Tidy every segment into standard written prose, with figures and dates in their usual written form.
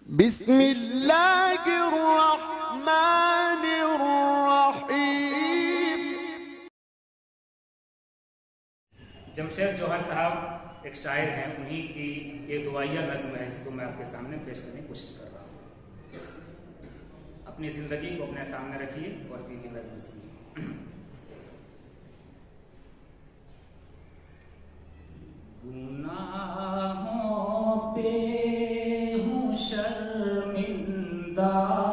बिस्मिल्लाहिर्रहमानिर्रहीम। जमशेद जौहर साहब एक शायर हैं, उन्हीं की ये दुआया नज़्म है, इसको मैं आपके सामने पेश करने की कोशिश कर रहा हूँ। अपनी जिंदगी को अपने सामने रखिए और फिर ये नज़्म सुनिए। गुनाहों पे हूँ शर्मिंदा,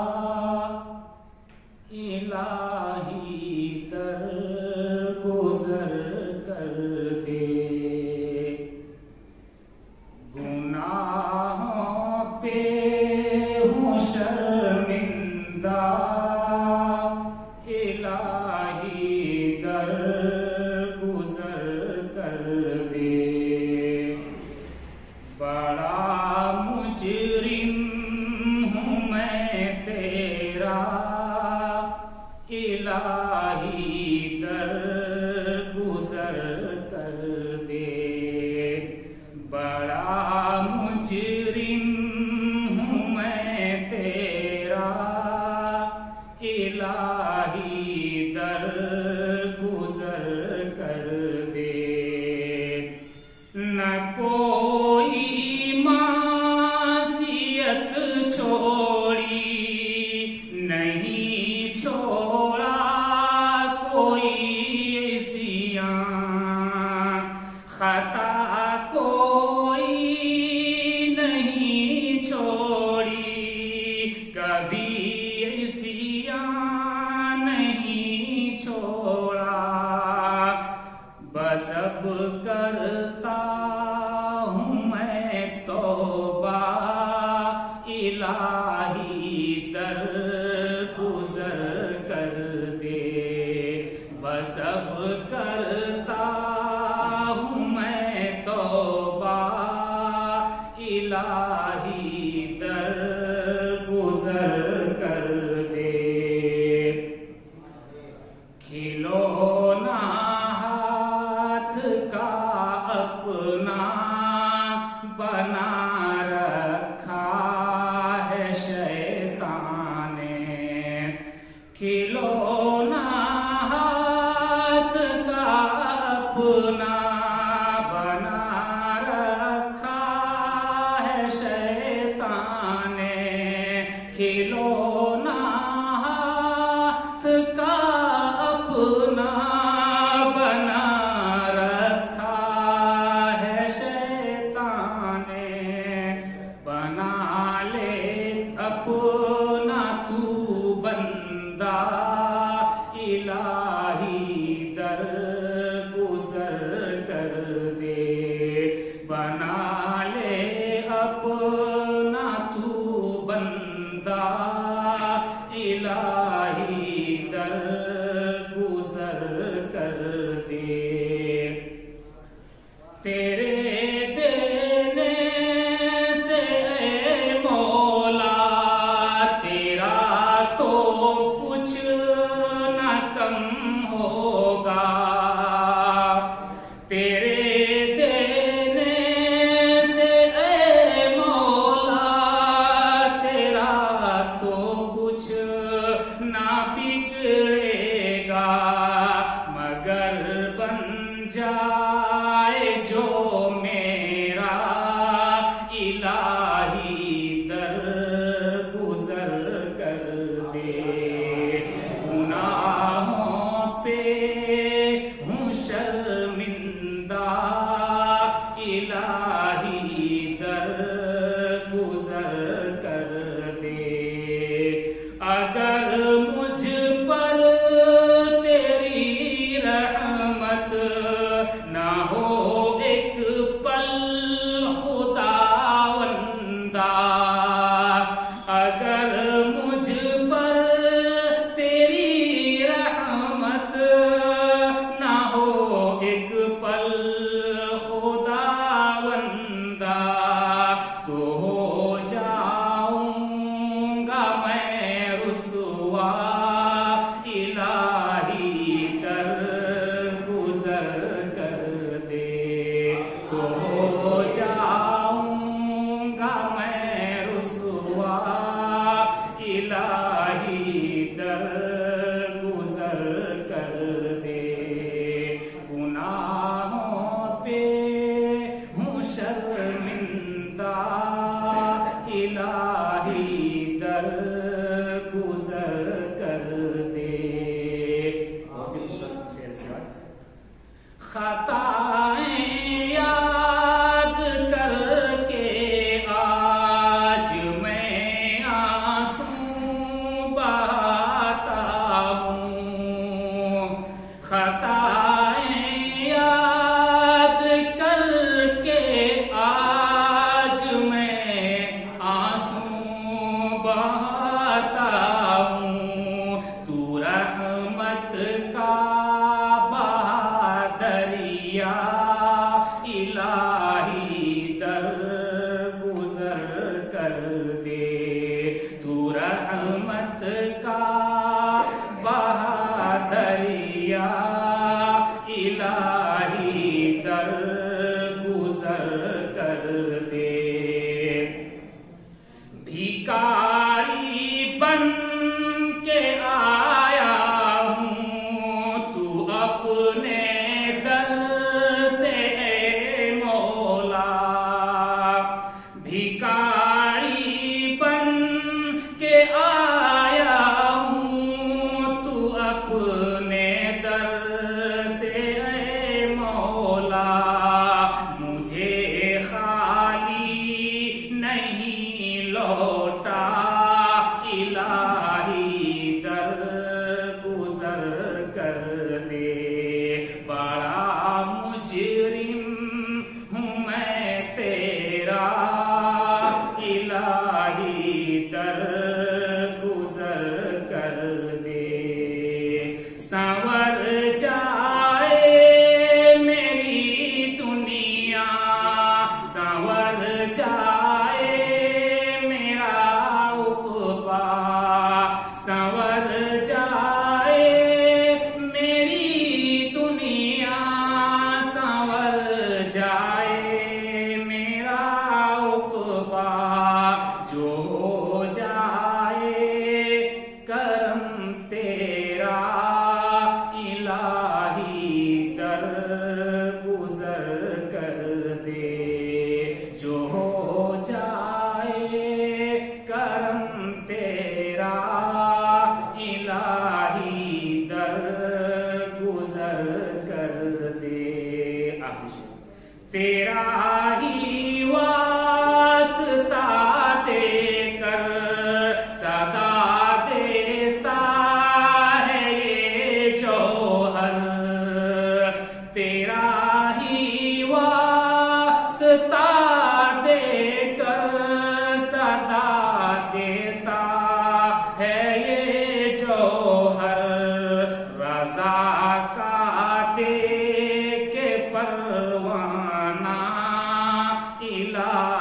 इलाही दरगुज़र कर दे। गुनाहों पे हूँ शर्मिंदा, इलाही दरगुज़र कर दे। बड़ा मुजरिम हूँ मैं तेरा, इलाही दरगुज़र कर दे। बड़ा मुजरिम हूँ मैं तेरा, इलाही दरगुज़र कर दे। न कोई मासियत छोड़ी, नहीं छोड़ा कोई सियां, खता कोई नहीं छोड़ी, कभी सियां नहीं छोड़ा। बस अब करता हूँ मैं तौबा, इलाही दरगुज़र कर दे। बस अब करता हूँ मैं तौबा, इलाही दरगुज़र कर दे। खिलौना हाथ का अपना बना रखा है शैतान ने। खिलौना हाथ का अपना बना रखा है शैतान ने। खिलौना हाथ का अपना बना रखा है शैतान ने।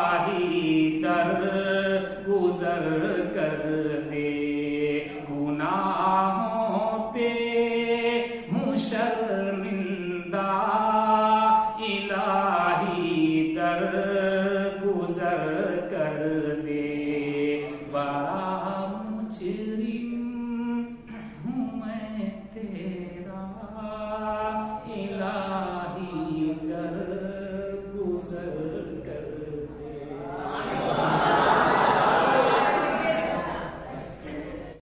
दर गुजर कर दे, गुनाहों पे हूँ शर्मिंदा, इलाही दर गुजर कर दे।